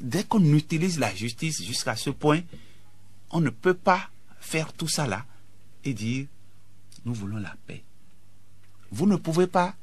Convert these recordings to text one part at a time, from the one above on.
dès qu'on utilise la justice jusqu'à ce point, on ne peut pas faire tout ça là et dire nous voulons la paix. Vous ne pouvez pas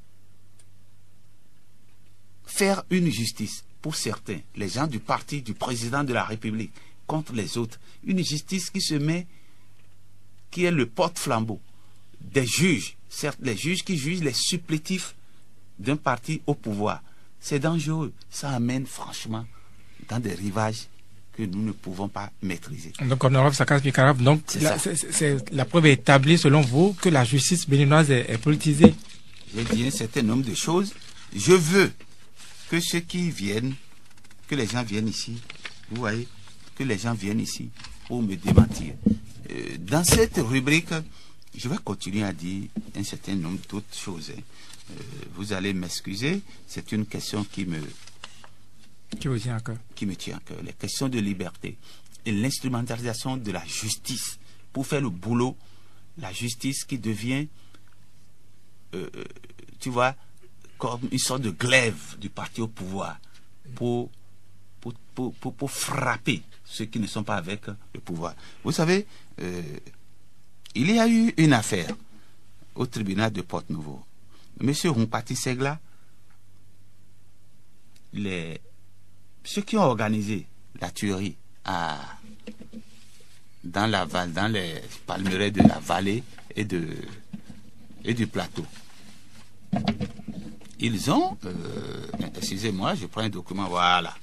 faire une justice pour certains, les gens du parti du président de la République, contre les autres. Une justice qui se met, qui est le porte-flambeau des juges, certes les juges qui jugent les supplétifs d'un parti au pouvoir. C'est dangereux. Ça amène franchement dans des rivages que nous ne pouvons pas maîtriser. Donc, honorable Sakas Pikarab, donc la preuve est établie selon vous que la justice béninoise est politisée. J'ai dit un certain nombre de choses. Je veux que ceux qui viennent, que les gens viennent ici, vous voyez, que les gens viennent ici pour me démentir. Dans cette rubrique, je vais continuer à dire un certain nombre d'autres choses. Vous allez m'excuser, c'est une question qui me tient à cœur. Les questions de liberté et l'instrumentalisation de la justice pour faire le boulot, la justice qui devient, tu vois, comme une sorte de glaive du parti au pouvoir pour frapper ceux qui ne sont pas avec le pouvoir. Vous savez, il y a eu une affaire au tribunal de Porte-Nouveau. Monsieur Humpati Segla, ceux qui ont organisé la tuerie dans les palmeraies de la vallée et du plateau, ils ont, excusez-moi, je prends un document, voilà.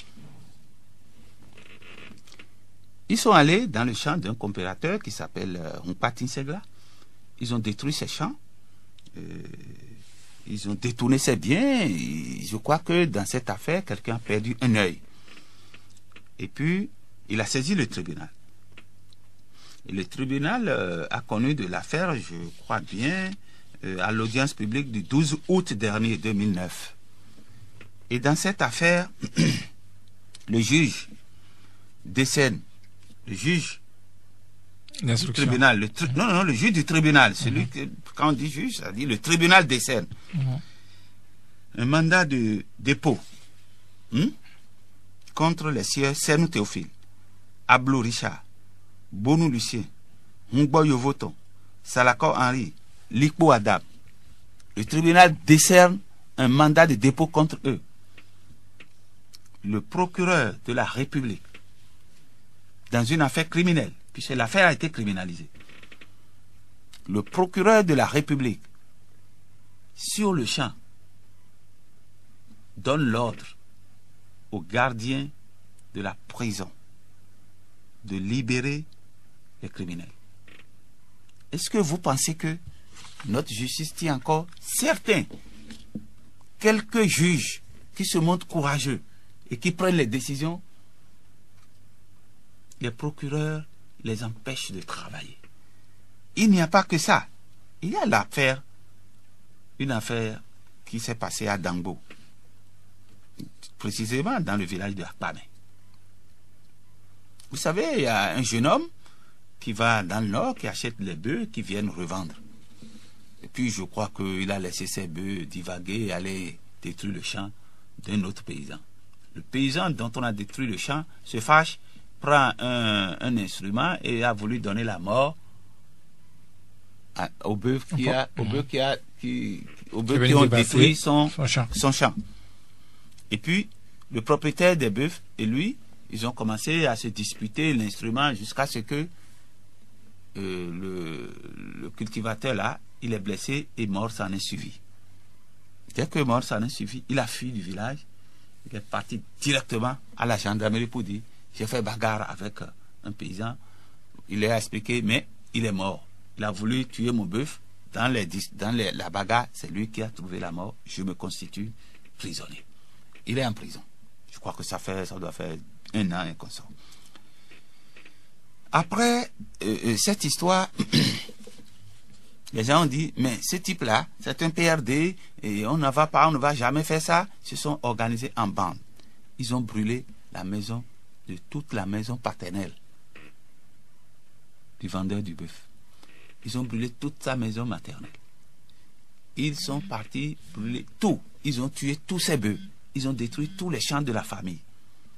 Ils sont allés dans le champ d'un compérateur qui s'appelle Humpati Segla. Ils ont détruit ses champs. Ils ont détourné ses biens. Je crois que dans cette affaire, quelqu'un a perdu un œil. Et puis, il a saisi le tribunal. Et le tribunal a connu de l'affaire, je crois bien, à l'audience publique du 12 août dernier, 2009. Et dans cette affaire, le juge décerne, le juge du tribunal, le juge du tribunal, celui que, quand on dit juge, ça dit le tribunal décerne un mandat de dépôt contre les sieurs Sernou Théophile, Ablou Richard, Bonou Lucien, Mungbo Yovoton, Salako Henri, Likpo Adab. Le tribunal décerne un mandat de dépôt contre eux. Le procureur de la République, dans une affaire criminelle, puisque l'affaire a été criminalisée, le procureur de la République, sur le champ, donne l'ordre aux gardiens de la prison de libérer les criminels. Est-ce que vous pensez que notre justice tient encore? Certains, quelques juges qui se montrent courageux et qui prennent les décisions, les procureurs les empêchent de travailler. Il n'y a pas que ça. Il y a l'affaire, une affaire qui s'est passée à Dangbo, précisément dans le village de Akpame. Vous savez, il y a un jeune homme qui va dans le nord, qui achète les bœufs, qui viennent revendre. Et puis je crois qu'il a laissé ses bœufs divaguer et aller détruire le champ d'un autre paysan. Le paysan dont on a détruit le champ se fâche, prend un instrument et a voulu donner la mort au bœuf qui ont détruit son champ. Et puis, le propriétaire des bœufs et lui, ils ont commencé à se disputer l'instrument jusqu'à ce que le cultivateur là, il est blessé et mort s'en est suivi. Dès que mort s'en est suivi, il a fui du village. Il est parti directement à la gendarmerie pour dire j'ai fait bagarre avec un paysan. Il a expliqué, mais il est mort. Il a voulu tuer mon bœuf. Dans la bagarre, c'est lui qui a trouvé la mort. Je me constitue prisonnier. Il est en prison. Je crois que ça doit faire 1 an et comme ça. Après cette histoire, les gens ont dit, mais ce type-là, c'est un PRD, et on ne va jamais faire ça. Ils se sont organisés en bande. Ils ont brûlé la maison, toute la maison paternelle du vendeur du bœuf. Ils ont brûlé toute sa maison maternelle. Ils sont partis brûler tout. Ils ont tué tous ses bœufs. Ils ont détruit tous les champs de la famille.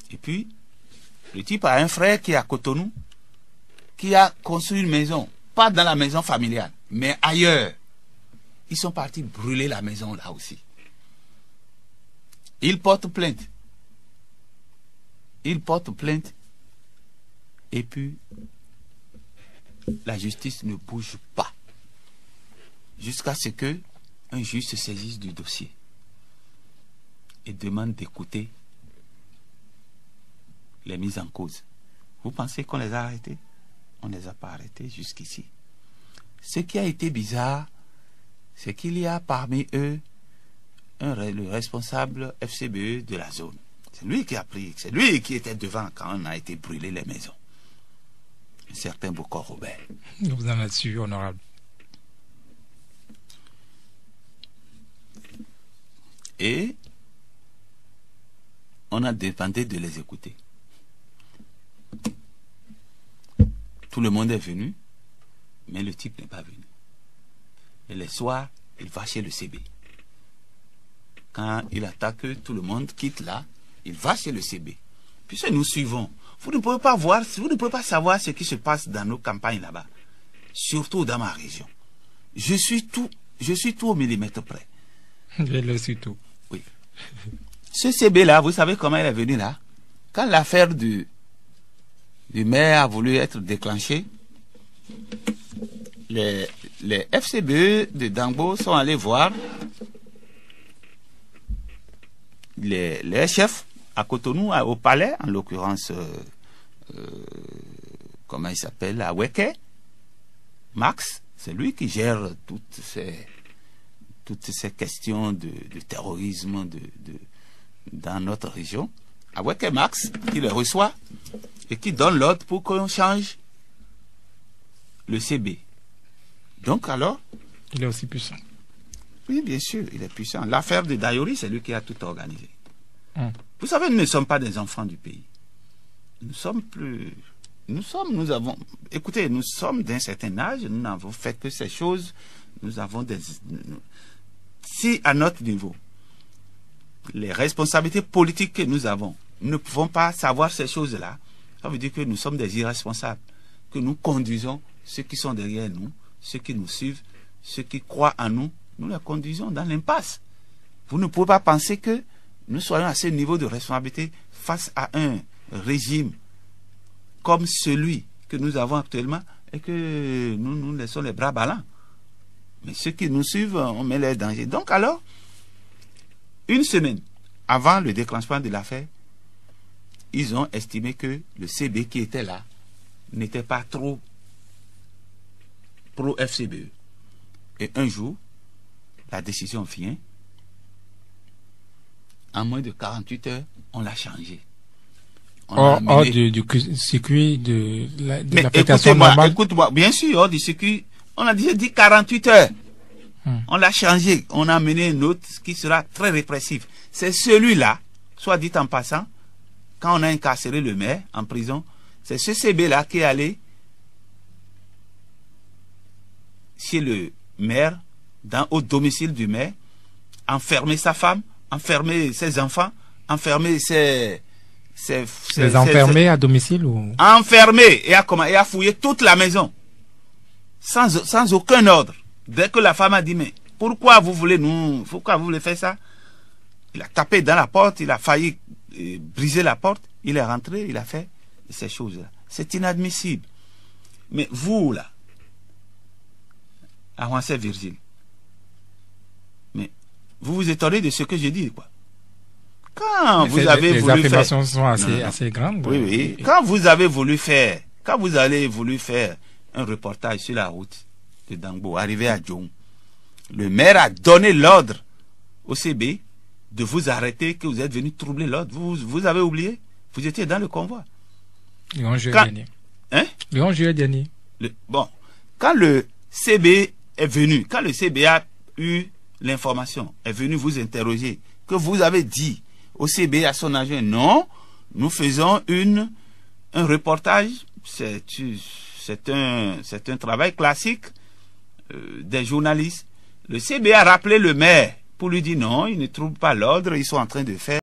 Et puis, le type a un frère qui est à Cotonou, qui a construit une maison, pas dans la maison familiale, mais ailleurs. Ils sont partis brûler la maison là aussi. Ils portent plainte. Ils portent plainte. Et puis, la justice ne bouge pas. Jusqu'à ce que un juge se saisisse du dossier et demande d'écouter les mises en cause. Vous pensez qu'on les a arrêtés? On ne les a pas arrêtés jusqu'ici. Ce qui a été bizarre, c'est qu'il y a parmi eux le responsable FCBE de la zone. C'est lui qui a pris, c'est lui qui était devant quand on a été brûlé les maisons. Un certain Bokor Robert. Vous en êtes sûr, honorable. Et on a demandé de les écouter. Tout le monde est venu, mais le type n'est pas venu. Et les soirs, il va chez le CB. Quand il attaque, tout le monde quitte là, il va chez le CB. Puisque nous suivons. Vous ne pouvez pas voir, vous ne pouvez pas savoir ce qui se passe dans nos campagnes là-bas. Surtout dans ma région. Je suis tout au millimètre près. Je le suis tout. Oui. Ce CB là, vous savez comment il est venu là? Quand l'affaire du maire a voulu être déclenchée, les FCBE de Dangbo sont allés voir les chefs à Cotonou, au palais, en l'occurrence, comment il s'appelle, à Weke, Max, c'est lui qui gère toutes ces questions de terrorisme dans notre région. À Weke Max, qui les reçoit et qui donne l'ordre pour qu'on change le CB. Donc alors... Il est aussi puissant. Oui, bien sûr, il est puissant. L'affaire de Dayori, c'est lui qui a tout organisé. Vous savez, nous ne sommes pas des enfants du pays. Écoutez, nous sommes d'un certain âge, nous n'avons fait que ces choses, si à notre niveau, les responsabilités politiques que nous avons, nous ne pouvons pas savoir ces choses-là, ça veut dire que nous sommes des irresponsables, que nous conduisons ceux qui sont derrière nous, ceux qui nous suivent, ceux qui croient en nous, nous les conduisons dans l'impasse. Vous ne pouvez pas penser que nous soyons à ce niveau de responsabilité face à un régime comme celui que nous avons actuellement et que nous laissons les bras ballants. Mais ceux qui nous suivent, on met les dangers. Donc alors, une semaine avant le déclenchement de l'affaire, ils ont estimé que le CB qui était là n'était pas trop pro-FCBE. Et un jour, la décision vient. En moins de 48 heures, on l'a changé. Hors du circuit de l'application normale. Écoute-moi, bien sûr, hors du circuit, on a dit 48 heures. On l'a changé. On a amené un autre qui sera très répressif. C'est celui-là, soit dit en passant, quand on a incarcéré le maire en prison, c'est ce CB-là qui est allé chez le maire, au domicile du maire, enfermer sa femme, enfermer ses enfants, enfermer les enfermer à domicile ou... Enfermer et à fouiller toute la maison. Sans aucun ordre. Dès que la femme a dit, mais pourquoi vous voulez faire ça? Il a tapé dans la porte, il a failli briser la porte, il est rentré, il a fait ces choses-là. C'est inadmissible. Mais vous, là, à Juancé Virgile, mais vous vous étonnez de ce que j'ai dit, quoi. Quand vous avez voulu faire... Les affirmations sont assez grandes. Oui, oui. Quand vous avez voulu faire un reportage sur la route de Dangbo, arrivé à Djong, le maire a donné l'ordre au CB de vous arrêter, que vous êtes venu troubler l'ordre. Vous avez oublié? Vous étiez dans le convoi. Le 11 juillet dernier. Hein? Le 11 juillet dernier. Bon. Quand le CB est venu, quand le CB a eu l'information, est venu vous interroger, que vous avez dit au CB, à son agent, non, nous faisons un reportage, c'est un travail classique des journalistes. Le CB a rappelé le maire pour lui dire non, ils ne trouvent pas l'ordre, ils sont en train de faire